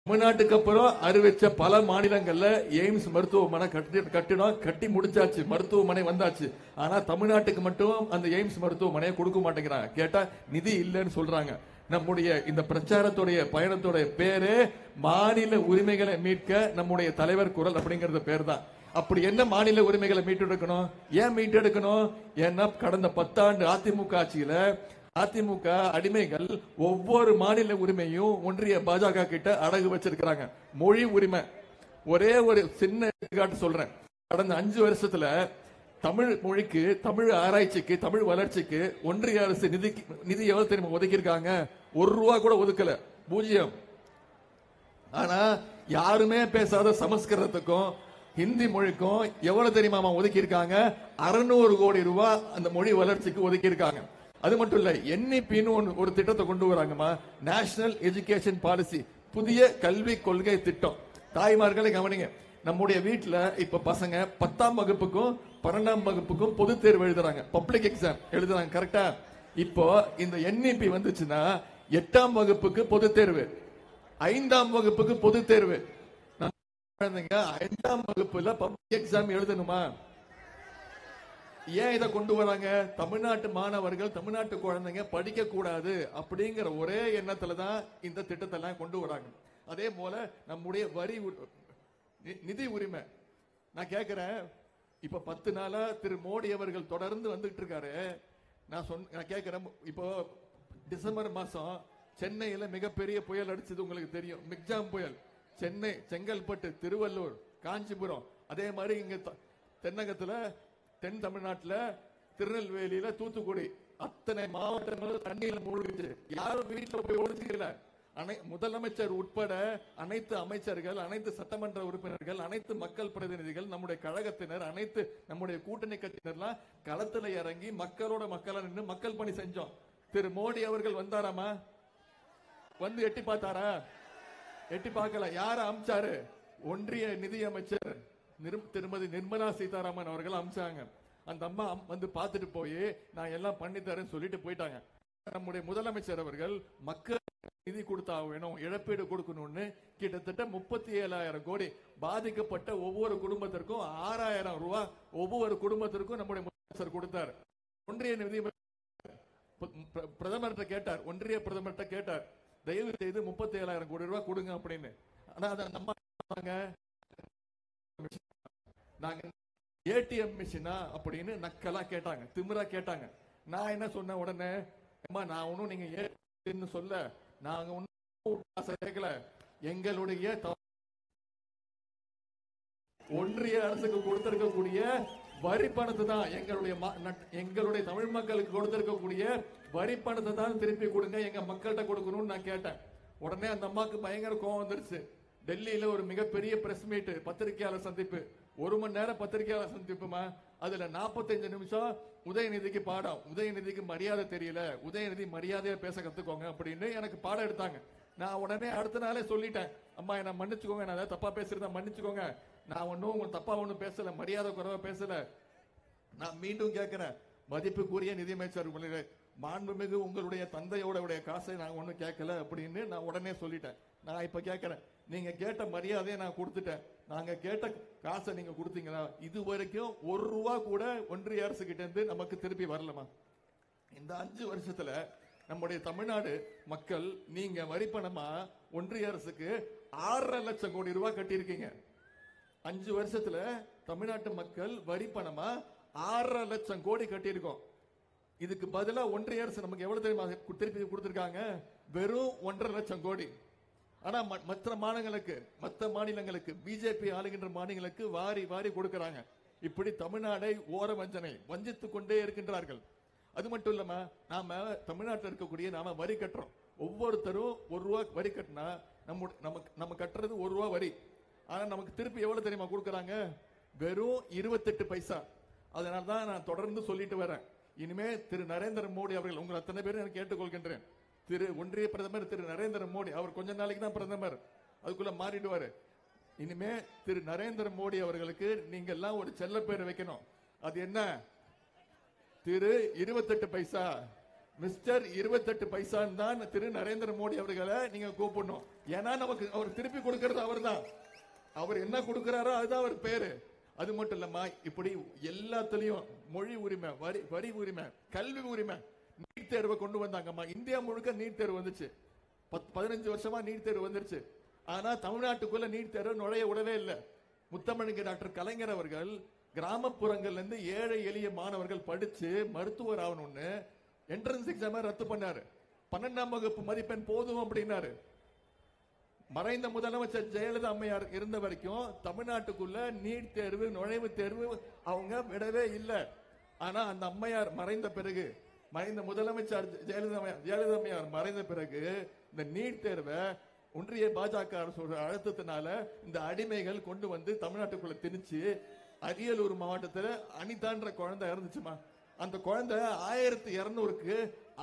தமிழ்நாட்டுக்கு அப்புறம் அறிவிச்ச பல மாநிலங்கள்ல எய்ம்ஸ் மருத்துவமனை கட்டிடம் கட்டி முடிச்சாச்சு, மருத்துவமனை வந்தாச்சு. ஆனா தமிழ்நாட்டுக்கு மட்டும் அந்த எய்ம்ஸ் மருத்துவமனையை கொடுக்க மாட்டேங்கிறாங்க. கேட்டா நிதி இல்லைன்னு சொல்றாங்க. நம்முடைய இந்த பிரச்சாரத்துடைய பயணத்துடைய பேரு மாநில உரிமைகளை மீட்க நம்முடைய தலைவர் குரல் அப்படிங்கறது பேர் தான். அப்படி என்ன மாநில உரிமைகளை மீட்டெடுக்கணும்? ஏன் மீட்டெடுக்கணும்? ஏன்னா கடந்த 10 ஆண்டு அதிமுக ஆட்சியில அதிமுக அடிமைகள் ஒவ்வொரு மாநில உரிமையும் ஒன்றிய பாஜக கிட்ட அடகு வச்சிருக்கிறாங்க. மொழி உரிமை ஒரே ஒரு சின்ன எடுத்துக்காட்டு சொல்றேன். கடந்த 5 வருஷத்துல தமிழ் மொழிக்கு, தமிழ் ஆராய்ச்சிக்கு, தமிழ் வளர்ச்சிக்கு ஒன்றிய அரசு நிதி எவ்வளவு தெரியுமா ஒதுக்கியிருக்காங்க? 1 ரூபா கூட ஒதுக்கல, 0. ஆனா யாருமே பேசாத சமஸ்கிருதத்துக்கும் ஹிந்தி மொழிக்கும் எவ்வளவு தெரியுமா ஒதுக்கி இருக்காங்க? 600 கோடி ரூபாய் அந்த மொழி வளர்ச்சிக்கு ஒதுக்கி இருக்காங்க. அது மட்டும் இல்ல, என்இபின்னு ஒரு திட்டத்தை கொண்டு வராங்கம்மா, நேஷனல் எஜுகேஷன் பாலிசி, புதிய கல்வி கொள்கை திட்டம். தாய்மார்களை கவனிங்க, நம்முடைய வீட்டுல இப்ப பசங்க 10ஆம் வகுப்புக்கும் 12ஆம் வகுப்புக்கும் பொது தேர்வு எழுதுறாங்க, பப்ளிக் எக்ஸாம் எழுதுறாங்க, கரெக்டா? இப்போ இந்த என்இபி வந்துச்சுன்னா 8ஆம் வகுப்புக்கு பொது தேர்வு, 5ஆம் வகுப்புக்கு பொது தேர்வு. 5ஆம் வகுப்புல பப்ளிக் எக்ஸாம் எழுதணுமா? ஏன் இதை கொண்டு வராங்க? தமிழ்நாட்டு மாணவர்கள், தமிழ்நாட்டு குழந்தைங்க படிக்க கூடாது அப்படிங்கிற ஒரே எண்ணத்துலதான் இந்த திட்டத்தை எல்லாம் கொண்டு வராங்க. அதே போல நம்முடைய வரி நிதி உரிமை. நான் கேட்கிறேன், இப்ப 10 நாளா திரு மோடி அவர்கள் தொடர்ந்து வந்துட்டு இருக்காரு. நான் கேட்கிறேன், இப்போ டிசம்பர் மாசம் சென்னையில மிகப்பெரிய புயல் அடிச்சது உங்களுக்கு தெரியும், மிக்ஜாம் புயல். சென்னை, செங்கல்பட்டு, திருவள்ளூர், காஞ்சிபுரம், அதே மாதிரி இங்க தென்னகத்துல, தென் தமிழ்நாட்டுல திருநெல்வேலியில, தூத்துக்குடி, அத்தனை மாவட்டங்களும் தண்ணீர் மூழ்கிச்சு. யாரும் வீட்டுல போய் ஒழிச்சுக்கல. முதலமைச்சர் உட்பட அனைத்து அமைச்சர்கள், அனைத்து சட்டமன்ற உறுப்பினர்கள், அனைத்து மக்கள் பிரதிநிதிகள், நம்முடைய கழகத்தினர், அனைத்து நம்முடைய கூட்டணி கட்சியினர்லாம் களத்துல இறங்கி மக்களோட மக்களா நின்று மக்கள் பணி செஞ்சோம். திரு மோடி அவர்கள் வந்தாராமா? வந்து எட்டி பார்த்தாரா? எட்டி பார்க்கல. யார அமிச்சாரு? ஒன்றிய நிதி அமைச்சர் திருமதி நிர்மலா சீதாராமன் அவர்கள் அமிச்சாங்க. அந்த அம்மா வந்து பார்த்துட்டு போய் நான் எல்லாம் பண்ணி தரேன்னு சொல்லிட்டு போயிட்டாங்க. நம்முடைய முதலமைச்சர் அவர்கள் மக்கள் நிதி கொடுத்தா வேணும், இழப்பீடு கொடுக்கணும்னு கிட்டத்தட்ட 37,000 கோடி பாதிக்கப்பட்ட ஒவ்வொரு குடும்பத்திற்கும் 6,000 ரூபாய் ஒவ்வொரு குடும்பத்திற்கும் நம்முடைய முதலமைச்சர் கொடுத்தார். ஒன்றிய நிதி பிரதமர்கிட்ட கேட்டார், ஒன்றிய பிரதமர்கிட்ட கேட்டார், தயவு செய்து 37,000 கோடி ரூபாய் கொடுங்க அப்படின்னு. ஆனா அதை நம்ம நாங்க ஏடிஎம் மிஷினா அப்படின்னு நக்கலா கேட்டாங்க, திமிரா கேட்டாங்க. நான் என்ன சொன்ன உடனே, நான் ஒன்னும் நீங்க ஏடிஎம் சொல்ல, நாங்க ஒன்னும் கேட்கல, எங்களுடைய ஒன்றிய அரசுக்கு கொடுத்திருக்கக்கூடிய வரி பணத்தை தான், எங்களுடைய தமிழ் மக்களுக்கு கொடுத்திருக்கக்கூடிய வரி பணத்தை தான் திருப்பி கொடுங்க, எங்க மக்கள்கிட்ட கொடுக்கணும்னு நான் கேட்டேன். உடனே அந்த அம்மாக்கு பயங்கர கோவம் வந்துருச்சு. டெல்லியில ஒரு மிகப்பெரிய பிரஸ் மீட், பத்திரிகையாளர் சந்திப்பு, 1 மணி நேரம் பத்திரிகையாளர் சந்திப்புமா. அதுல 45 நிமிஷம் உதயநிதிக்கு பாடம், உதயநிதிக்கு மரியாதை தெரியல, உதயநிதி மரியாதையா பேச கத்துக்கோங்க அப்படின்னு எனக்கு பாடம் எடுத்தாங்க. நான் உடனே அடுத்த நாளே சொல்லிட்டேன், அம்மா என்ன மன்னிச்சுக்கோங்க, நான் ஏதாவது தப்பா பேசுறதா மன்னிச்சுக்கோங்க, நான் ஒன்னும் தப்பா ஒன்னும் பேசல, மரியாதை குறைவா பேசல. நான் மீண்டும் கேட்கிறேன், மதிப்புக்குரிய நிதியமைச்சர் மாண்புமிகு உங்களுடைய தந்தையோட காசை நான் ஒன்னும் கேட்கல அப்படின்னு நான் உடனே சொல்லிட்டேன். நான் இப்ப கேட்கிறேன், நீங்க கேட்ட மரியாதையை நான் கொடுத்துட்டேன், நாங்க கேட்ட காசை நீங்க கொடுத்தீங்களா? இது வரைக்கும் 1 ரூபா கூட ஒன்றிய அரசு கிட்ட இருந்து நமக்கு திருப்பி வரலமா? இந்த 5 வருஷத்துல நம்முடைய தமிழ்நாடு மக்கள் நீங்க வரி பணமா ஒன்றிய அரசுக்கு 6.5 லட்சம் கோடி ரூபாய் கட்டியிருக்கீங்க. 5 வருஷத்துல தமிழ்நாட்டு மக்கள் வரி பணமா 6.5 லட்சம் கோடி கட்டியிருக்கோம். இதுக்கு பதிலா ஒன்றிய அரசு நமக்கு எவ்வளவு தெரியுமா திருப்பி கொடுத்திருக்காங்க? வெறும் 1.5 லட்சம் கோடி. ஆனா மற்ற மாநிலங்களுக்கு பிஜேபி ஆளுகின்ற மாநிலங்களுக்கு வாரி வாரி கொடுக்கிறாங்க. இப்படி தமிழ்நாடை வஞ்சித்துக் கொண்டே இருக்கின்றார்கள். அது மட்டும் இல்லாம நாம தமிழ்நாட்டில் இருக்கக்கூடிய நாம வரி கட்டுறோம். ஒவ்வொருத்தரும் 1 ரூபா வரி கட்டினா நம்ம கட்டுறது 1 ரூபா வரி. ஆனா நமக்கு திருப்பி எவ்வளவு தெரியுமா கொடுக்கறாங்க? வெறும் 28 பைசா. அதனாலதான் நான் தொடர்ந்து சொல்லிட்டு வரேன், இனிமே திரு நரேந்திர மோடி அவர்கள், உங்கள் அத்தனை பேரும் நான் கேட்டுக்கொள்கின்றேன், திரு ஒன்றிய பிரதமர் திரு நரேந்திர மோடி, அவர் கொஞ்ச நாளைக்கு தான் பிரதமர், அதுக்குள்ள மாறிடுவாரு. இனிமே திரு நரேந்திர மோடி அவர்களுக்கு நீங்க எல்லாம் ஒரு செல்ல பேர் வைக்கணும். அது என்ன? திரு 28 பைசா. மிஸ்டர் 28 பைசான்னு தான் திரு நரேந்திர மோடி அவர்களை நீங்க கூப்பிடணும். ஏன்னா நமக்கு அவர் திருப்பி கொடுக்கிறது அவர் தான். அவர் என்ன கொடுக்கிறாரோ அதுதான் அவர் பேரு. அது மட்டும் இல்லம்மா, இப்படி எல்லாத்துலயும் மொழி உரிமை, வரி உரிமை, கல்வி உரிமை, நீட் தேர்வை கொண்டு வந்தாங்கம்மா. இந்தியா முழுக்க நீட் தேர்வு வந்துச்சு. 15 வருஷமா நீட் தேர்வு வந்துருச்சு. ஆனா தமிழ்நாட்டுக்குள்ள நீட் தேர்வு நுழைய விடவே இல்லை. முத்தமிழங்க டாக்டர் கலைஞர் அவர்கள் கிராமப்புறங்கள்ல இருந்து ஏழை எளிய மாணவர்கள் படிச்சு மருத்துவர் ஆகணும்னு என்ட்ரன்ஸ் எக்ஸாம் ரத்து பண்ணாரு. 12ஆம் வகுப்பு மதிப்பெண் போதும் அப்படின்னாரு. மறைந்த முதலமைச்சர் ஜெயலலிதா அம்மையார் இருந்த வரைக்கும் தமிழ்நாட்டுக்குள்ள நீட் தேர்வு, நுழைவு தேர்வு அவங்க விடவே இல்லை. ஆனா அந்த அம்மையார் மறைந்த பிறகு, மறைந்த முதலமைச்சர் ஜெயலலிதா அம்மையார் மறைந்த பிறகு இந்த நீட் தேர்வை ஒன்றிய பாஜக அரசோட அழுத்தத்தினால இந்த அடிமைகள் கொண்டு வந்து தமிழ்நாட்டுக்குள்ள திணிச்சு, அரியலூர் மாவட்டத்தில் அனிதான்ற குழந்தை இறந்துச்சுமா. அந்த குழந்தை 1200க்கு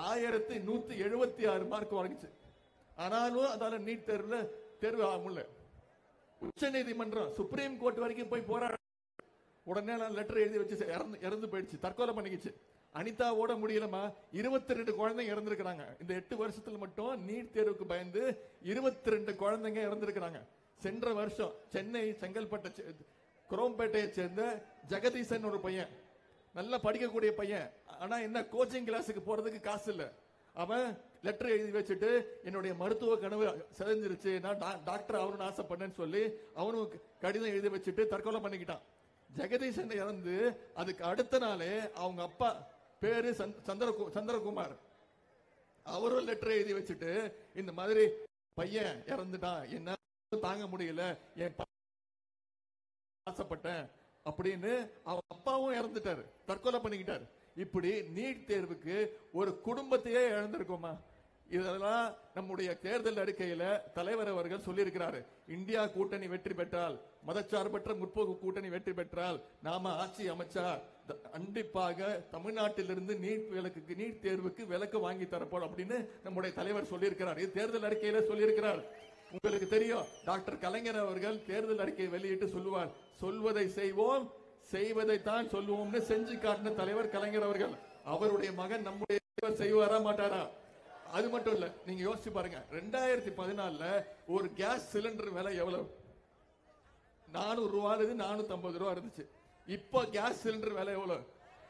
1176 மார்க் வாங்கிச்சு. ஆனாலும் அதால நீட் தேர்வு ஆக முடியல. உச்ச நீதிமன்றம், சுப்ரீம் கோர்ட் வரைக்கும் போய் போராட, உடனே லெட்டர் எழுதி வச்சு இறந்து போயிடுச்சு, தற்கொலை பண்ணிக்கிச்சு. அனிதாவோட முடியலமா, 22 குழந்தைங்க இறந்திருக்கிறாங்க. இந்த 8 வருஷத்துல மட்டும் நீட் தேர்வுக்கு பயந்து 22 குழந்தைங்க இறந்திருக்கிறாங்க. சென்ற வருஷம் சென்னை செங்கல்பட்டு குரோம்பேட்டையை சேர்ந்த ஜெகதீசன் ஒரு பையன், நல்லா படிக்கக்கூடிய பையன். ஆனா என்ன, கோச்சிங் கிளாஸுக்கு போறதுக்கு காசு இல்ல. அவன் லெட்டர் எழுதி வச்சுட்டு என்னுடைய மருத்துவ கனவு செதஞ்சிருச்சு, நான் டாக்டர் ஆகணும்னு ஆசைப்பட்டேன்னு சொல்லி அவனும் கடிதம் எழுதி வச்சுட்டு தற்கொலை பண்ணிக்கிட்டான். ஜெகதீசன் இறந்து அதுக்கு அடுத்த நாளே அவங்க அப்பா பேரு சந்திரகுமார், அவரும் லெட்டர் எழுதி வச்சுட்டு இந்த மாதிரி பையன் இறந்துட்டான், என்ன தாங்க முடியல, என் ஆசைப்பட்டேன் அப்படின்னு அவன் அப்பாவும் இறந்துட்டாரு, தற்கொலை பண்ணிக்கிட்டாரு. இப்படி நீட் தேர்வுக்கு ஒரு குடும்பத்தையே இழந்திருக்கோமா. இதெல்லாம் நம்முடைய தேர்தல் அறிக்கையில தலைவர் அவர்கள் சொல்லியிருக்கிறாரு. இந்தியா கூட்டணி வெற்றி பெற்றால், மதச்சார்பற்ற முற்போக்கு கூட்டணி வெற்றி பெற்றால், நாம ஆட்சி அமைச்சா கண்டிப்பாக தமிழ்நாட்டிலிருந்து நீட் தேர்வுக்கு விலக்கு வாங்கி தரப்போம் அப்படின்னு நம்முடைய தலைவர் சொல்லியிருக்கிறார். இது தேர்தல் அறிக்கையில சொல்லியிருக்கிறார். உங்களுக்கு தெரியும், டாக்டர் கலைஞர் அவர்கள் தேர்தல் அறிக்கையை வெளியிட்டு சொல்லுவார், சொல்வதை செய்வோம், செய்வதைத்தான் சொல்லுவோம்னு செஞ்சு காட்டின தலைவர் கலைஞர் அவர்கள். அவருடைய மகன் நம்முடைய தலைவர் செய்வாரா மாட்டாரா? அது மட்டும் இல்ல, நீங்க யோசிச்சு பாருங்க, 2014 ஒரு கேஸ் சிலிண்டர் விலை எவ்வளவு? 400 ரூபாய், 450 ரூபாய் இருந்துச்சு. இப்ப கேஸ் சிலிண்டர் விலை எவ்வளவு?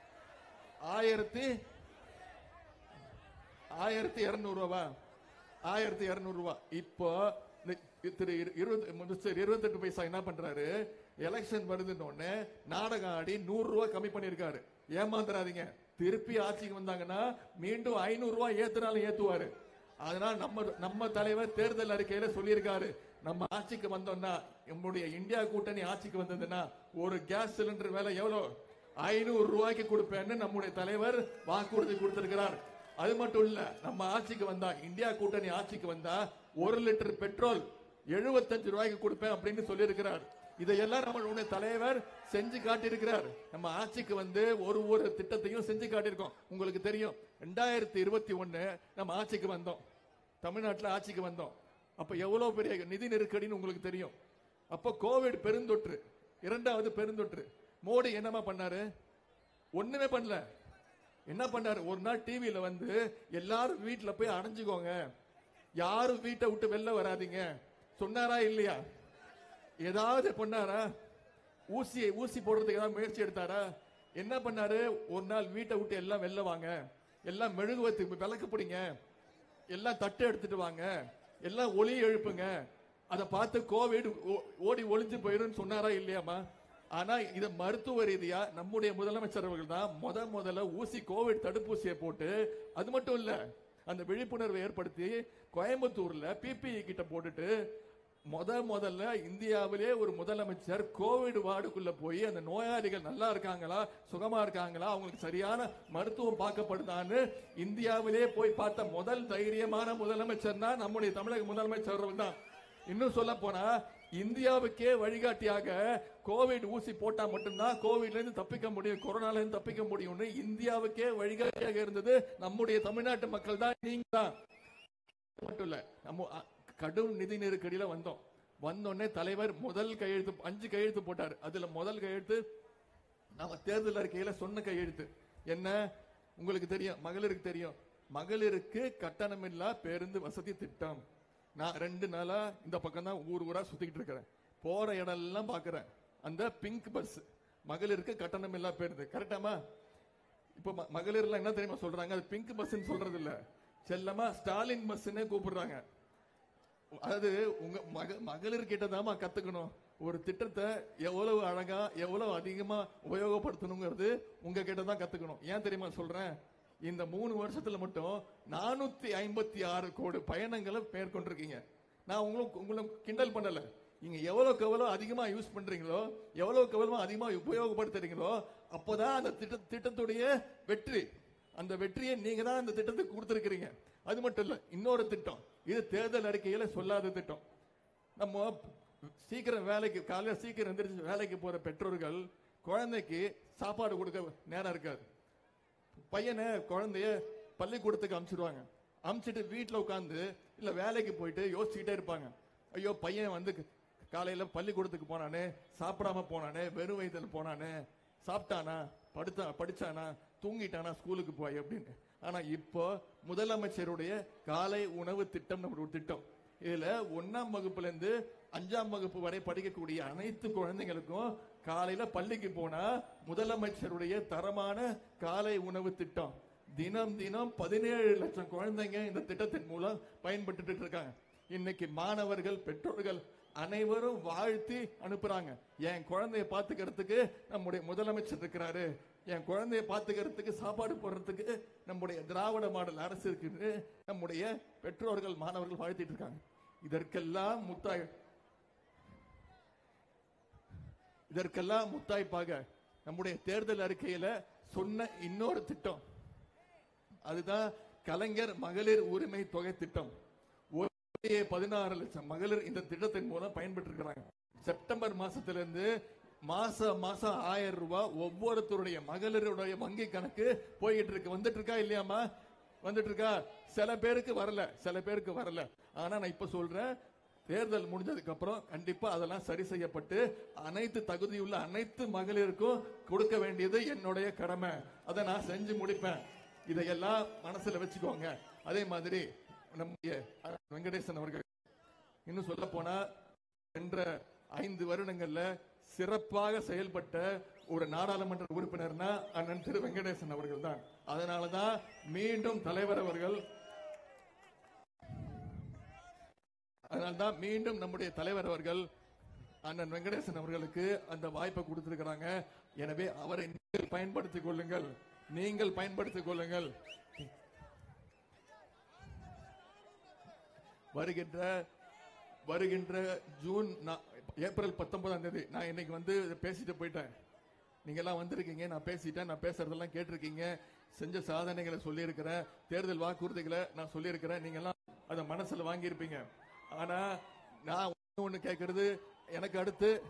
1200 ரூபாய், 1200 ரூபாய். இப்போ திரு 28 பைசா என்ன பண்றாரு, எலெக்ஷன் வருதுன்னு நாடகம் ஆடி 100 ரூபாய் கம்மி பண்ணிருக்காரு. ஏமாந்துறாதீங்க, திருப்பி ஆட்சிக்கு வந்தாங்கன்னா மீண்டும் 500 ரூபாய் ஏத்துனாலும் ஏத்துவாரு. அதனால நம்ம தலைவர் தேர்தல் அறிக்கையில சொல்லியிருக்காரு, நம்ம ஆட்சிக்கு வந்தோம்னா, நம்முடைய இந்தியா கூட்டணி ஆட்சிக்கு வந்ததுன்னா ஒரு கேஸ் சிலிண்டர் விலை எவ்வளவு? 500 ரூபாய்க்கு கொடுப்பேன்னு நம்முடைய தலைவர் வாக்குறுதி கொடுத்திருக்கிறார். அது மட்டும் இல்ல, நம்ம ஆட்சிக்கு வந்தா, இந்தியா கூட்டணி ஆட்சிக்கு வந்தா 1 லிட்டர் பெட்ரோல் 75 ரூபாய்க்கு கொடுப்பேன் அப்படின்னு சொல்லியிருக்கிறார். இதையெல்லாம் நம்மளுடைய தலைவர் செஞ்சு காட்டியிருக்கிறார். நம்ம ஆட்சிக்கு வந்து ஒரு திட்டத்தையும் செஞ்சு காட்டியிருக்கோம். உங்களுக்கு தெரியும், 2021 நம்ம ஆட்சிக்கு வந்தோம், தமிழ்நாட்டில் ஆட்சிக்கு வந்தோம். அப்ப எவ்வளவு பெரிய நிதி நெருக்கடின்னு உங்களுக்கு தெரியும். அப்ப கோவிட் பெருந்தொற்று, 2வது பெருந்தொற்று. மோடி என்னமா பண்ணாரு? ஒண்ணுமே பண்ணல. என்ன பண்ணாரு? ஒரு நாள் டிவியில வந்து எல்லாரும் வீட்டுல போய் அடைஞ்சுக்கோங்க, யாரும் வீட்டை விட்டு வெளில வராதீங்க சொன்னாரா இல்லையா? ஏதாவது பண்ணாரா? ஊசி போடுறதுக்கு ஏதாவது முயற்சி எடுத்தாரா? என்ன பண்ணாரு? ஒரு நாள் வீட்டை விட்டு எல்லாம் வெளில வாங்க, எல்லாம் மெழுகுவத்து விளக்கு பிடிங்க, எல்லாம் தட்டு எடுத்துட்டு வாங்க, எல்லாம் ஒலி எழுப்புங்க, அதை பார்த்து கோவிட் ஓடி ஒளிஞ்சு போயிடும் சொன்னாரா இல்லையாமா? ஆனா இத மருத்துவ ரீதியா நம்முடைய முதலமைச்சர் அவர்கள் தான் முதல்ல கோவிட் தடுப்பூசியை போட்டு, அது மட்டும் இல்ல, அந்த விழிப்புணர்வை ஏற்படுத்தி கோயம்புத்தூர்ல பிபிஇ கிட்ட போட்டுட்டு முதல்ல இந்தியாவிலே ஒரு முதலமைச்சர் கோவிட் வார்டுக்குள்ள போய் அந்த நோயாளிகள் நல்லா இருக்காங்களா, சுகமா இருக்காங்களா, அவங்களுக்கு சரியான மருத்துவம் பார்க்கப்படுதான்னு இந்தியாவிலே போய் பார்த்த முதல் தைரியமான முதலமைச்சர் தான் நம்முடைய தமிழக முதலமைச்சர் தான். இன்னும் சொல்ல போனா, இந்தியாவுக்கே வழிகாட்டியாக கோவிட் ஊசி போட்டா மட்டும்தான் கோவிட்ல இருந்து தப்பிக்க முடியும், கொரோனால இருந்து தப்பிக்க முடியும்னு இந்தியாவுக்கே வழிகாட்டியாக இருந்தது நம்முடைய தமிழ்நாட்டு மக்கள் தான், நீங்க தான். மட்டும் இல்ல, நம்ம கடும் நிதி நெருக்கடியில வந்தோடனே தலைவர் முதல் கையெழுத்து 5 கையெழுத்து போட்டார். அதுல முதல் கையெழுத்து நம்ம தேர்தல் அறிக்கையில சொன்ன கையெழுத்து என்ன? உங்களுக்கு தெரியும், மகளிருக்கு தெரியும், மகளிருக்கு கட்டணமில்லா பேருந்து வசதி திட்டம். நான் 2 நாளா இந்த பக்கம் தான் ஊர் ஊரா சுத்திக்கிட்டு இருக்கிறேன். போற இடம் எல்லாம் பாக்குறேன். அந்த பிங்க் பஸ் மகளிருக்கு கட்டணமில்லா பேருந்து. கரெக்டாமா? இப்ப மகளிர் எல்லாம் என்ன தெரியுமா சொல்றாங்க? அது பிங்க் பஸ் சொல்றது இல்ல, செல்லமா ஸ்டாலின் பஸ்ன்னு கூப்பிடுறாங்க. அதாவது உங்க மகளிர் கிட்டதாமா கத்துக்கணும். ஒரு திட்டத்தை எவ்வளவு அழகா எவ்வளவு அதிகமா உபயோகப்படுத்தணுங்கிறது உங்க கிட்டதான் கத்துக்கணும். ஏன் தெரியுமா சொல்றேன்? இந்த 3 வருஷத்துல மட்டும் 456 கோடி பயணங்களை மேற்கொண்டிருக்கீங்க. நான் உங்களை கிண்டல் பண்ணல. நீங்க எவ்வளவுக்கு எவ்வளவு அதிகமா யூஸ் பண்றீங்களோ, எவ்வளவுக்கு எவ்வளவு அதிகமா உபயோகப்படுத்துறீங்களோ, அப்பதான் அந்த திட்டத்துடைய வெற்றி. அந்த வெற்றியை நீங்க தான் அந்த திட்டத்துக்கு கொடுத்திருக்கிறீங்க. அது மட்டும் இல்ல, இன்னொரு திட்டம், இது தேர்தல் அறிக்கையில சொல்லாத திட்டம். நம்ம சீக்கிரம் வேலைக்கு, காலையில சீக்கிரம் எந்திரிச்சு வேலைக்கு போற பெற்றோர்கள் குழந்தைக்கு சாப்பாடு கொடுக்க நேரம் இருக்காது. பையனை குழந்தைய பள்ளிக்கூடத்துக்கு அனுப்பிச்சிடுவாங்க. அனுப்பிச்சிட்டு வீட்டுல உட்காந்து இல்ல வேலைக்கு போயிட்டு யோசிச்சுக்கிட்டே இருப்பாங்க. ஐயோ, பையன் வந்து காலையில பள்ளிக்கூடத்துக்கு போனானே, சாப்பிடாம போனானே, வெறும் வயிற்றுல போனானே, சாப்பிட்டானா, படிச்சானா, தூங்கிட்டானா ஸ்கூலுக்கு போய் அப்படின்னு. ஆனா இப்போ முதலமைச்சருடைய காலை உணவு திட்டம் ஒரு திட்டம். இதுல 1ஆம் வகுப்புல இருந்து 5ஆம் வகுப்பு வரை படிக்கக்கூடிய அனைத்து குழந்தைகளுக்கும் காலையில பள்ளிக்கு போனா முதலமைச்சருடைய தரமான காலை உணவு திட்டம். தினம் தினம் 17 லட்சம் குழந்தைங்க இந்த திட்டத்தின் மூலம் பயன்பட்டு இருக்காங்க. இன்னைக்கு மாணவர்கள், பெற்றோர்கள் அனைவரும் வாழ்த்தி அனுப்புறாங்க. என் குழந்தைய பாத்துக்கிறதுக்கு நம்முடைய முதலமைச்சர் இருக்கிறாரு, என் குழந்தைய பாத்துக்கிறதுக்கு சாப்பாடு போடுறதுக்கு நம்முடைய திராவிட மாடல் அரசு இருக்கு, நம்முடைய பெற்றோர்கள் மாணவர்கள் வாழ்த்திட்டு இருக்காங்க. இதற்கெல்லாம் முத்தாய்ப்பாக நம்முடைய தேர்தல் அறிக்கையில சொன்ன இன்னொரு திட்டம், அதுதான் கலைஞர் மகளிர் உரிமை தொகை திட்டம். 16 லட்சம் மகளிர் இந்த திட்டத்தின் மூலம் பயன்பெற்று இருக்கிறாங்க. செப்டம்பர் மாசத்திலிருந்து மாசம் 1000 ரூபாய் ஒவ்வொருத்தருடைய மகளிருடைய வங்கி கணக்கு போய்கிட்டு இருக்கு. வந்துட்டு இருக்கா இல்லையாமா? வந்துட்டு இருக்கா? சில பேருக்கு வரல. ஆனா நான் இப்ப சொல்றேன், தேர்தல் முடிஞ்சதுக்கு அப்புறம் கண்டிப்பா அதெல்லாம் சரி செய்யப்பட்டு அனைத்து தகுதியுள்ள அனைத்து மகளிருக்கும் கொடுக்க வேண்டியது என்னுடைய கடமை. அதை நான் செஞ்சு முடிப்பேன். இதையெல்லாம் மனசுல வச்சுக்கோங்க. அதே மாதிரி நம்முடைய வெங்கடேசன் அவர்கள் இன்னும் சொல்ல போனா சென்ற 5 வருடங்கள்ல சிறப்பாக செயல்பட்ட ஒரு நாடாளுமன்ற உறுப்பினர்னா அண்ணன் திரு வெங்கடேசன் அவர்கள் தான். அதனாலதான் மீண்டும் தலைவர் அவர்கள், அதனால்தான் மீண்டும் நம்முடைய தலைவர் அவர்கள் அண்ணன் வெங்கடேசன் அவர்களுக்கு அந்த வாய்ப்பை கொடுத்திருக்கிறாங்க. எனவே அவரை நீங்கள் பயன்படுத்திக் கொள்ளுங்கள். வருகின்ற ஏப்ரல் 19ஆம் தேதி நான் இன்னைக்கு வந்து பேசிட்டு போயிட்டேன். நீங்க எல்லாம் வந்திருக்கீங்க, நான் பேசிட்டேன், நான் பேசுறதெல்லாம் கேட்டிருக்கீங்க, செஞ்ச சாதனைகளை சொல்லி இருக்கிறேன், தேர்தல் வாக்குறுதிகளை நான் சொல்லி இருக்கிறேன், நீங்க எல்லாம் அதை மனசுல வாங்கி இருப்பீங்க. ஆனா நான் ஒண்ணு கேட்கறது, எனக்கு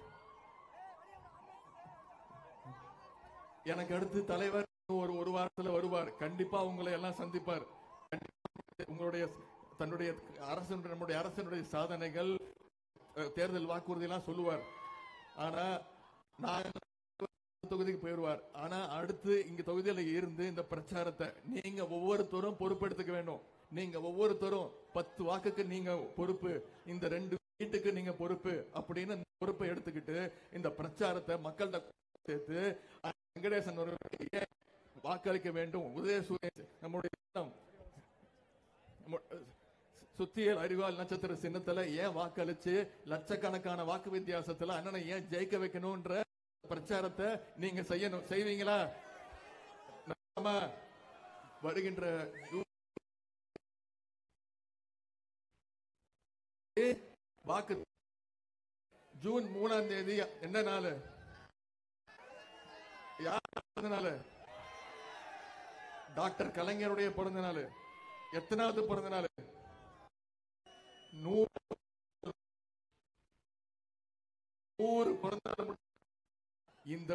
அடுத்து தலைவர் ஒரு வாரத்துல வருவார். கண்டிப்பா உங்களை எல்லாம் சந்திப்பார். உங்களுடைய தன்னுடைய நம்முடைய அரசனுடைய சாதனைகள், தேர்தல் வாக்குறுதி எல்லாம் சொல்லுவார். ஆனா நான் தொகுதிக்கு போயிடுவார். ஆனா அடுத்து இங்க தொகுதியில இருந்து இந்த பிரச்சாரத்தை நீங்க ஒவ்வொருத்தரும் பொறுப்பெடுத்துக்க வேண்டும். நீங்க ஒவ்வொருத்தரும் 10 வாக்குக்கு நீங்க பொறுப்பு, இந்த 2 வீட்டுக்கு நீங்க பொறுப்பு அப்படின்னு பொறுப்பை எடுத்துக்கிட்டு இந்த பிரச்சாரத்தை மக்கள்கிட்ட சேர்த்து வெங்கடேசன் வாக்களிக்க வேண்டும். உதயசூரியன் நம்முடைய சுத்தியல் அறிவால் நட்சத்திர சின்னத்துல ஏன் வாக்களிச்சு லட்சக்கணக்கான வாக்கு வித்தியாசத்துல அண்ணனை ஏன் ஜெயிக்க வைக்கணும்ன்ற பிரச்சாரத்தை நீங்க செய்வீங்களா? வருகின்ற வாக்கு ஜூன் 3ஆம் தேதி என்ன நாள்? யார் பிறந்த நாள்? டாக்டர் கலைஞருடைய பிறந்த நாள். எத்தனாவது பிறந்த நாள்? 100 பிறந்த நாள். இந்த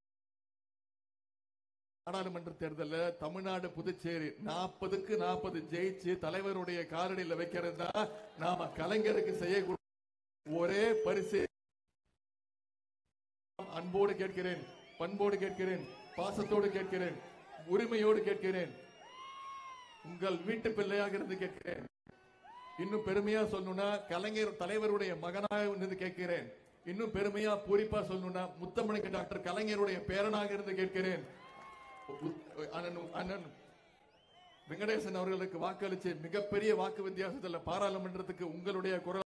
நாடாளுமன்ற தேர்தலில் தமிழ்நாடு, புதுச்சேரி 40க்கு 40 ஜெயிச்சு தலைவருடைய காலடியில் வைக்கிறது தான் நாம கலைஞருக்கு செய்யக்கூடிய ஒரே பரிசு. அன்போடு கேட்கிறேன், பண்போடு கேட்கிறேன், பாசத்தோடு கேட்கிறேன், உரிமையோடு கேட்கிறேன். உங்கள் வீட்டு பிள்ளையாக இருந்து கேட்கிறேன். இன்னும் பெருமையா சொல்லணும்னா கலைஞர் தலைவருடைய மகனாக இருந்து கேட்கிறேன். இன்னும் பெருமையா பூரிப்பா சொல்லணும்னா முத்தமிழ் டாக்டர் கலைஞருடைய பேரனாக இருந்து கேட்கிறேன். அண்ணன் வெங்கடேசன் அவர்களுக்கு வாக்களிச்சு மிகப்பெரிய வாக்கு வித்தியாசத்தில் பாராளுமன்றத்துக்கு உங்களுடைய குரல்